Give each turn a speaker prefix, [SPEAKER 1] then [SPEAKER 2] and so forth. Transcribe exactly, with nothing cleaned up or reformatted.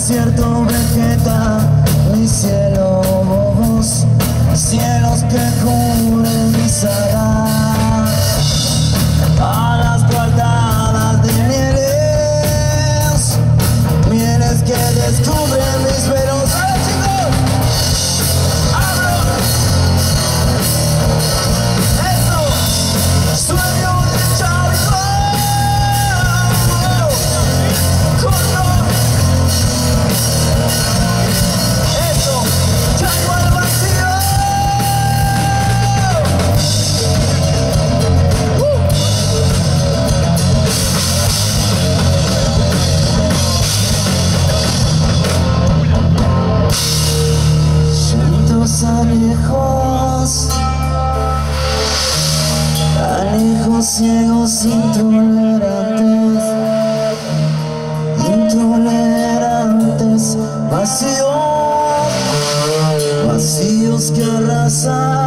[SPEAKER 1] desierto vegeta mi cielo, cielos que cubren mi saga, alas guardadas de mieles, mieles que descubren mis veros. ¡Ahora, chicos! ¡Abro! ¡Eso! ¡Sueño de Charlie! ¡Eso! ¡Caigo al vacío! Llantos añejos, añejos ciegos intolerantes, intolerantes, vacíos, vacíos que arrasan.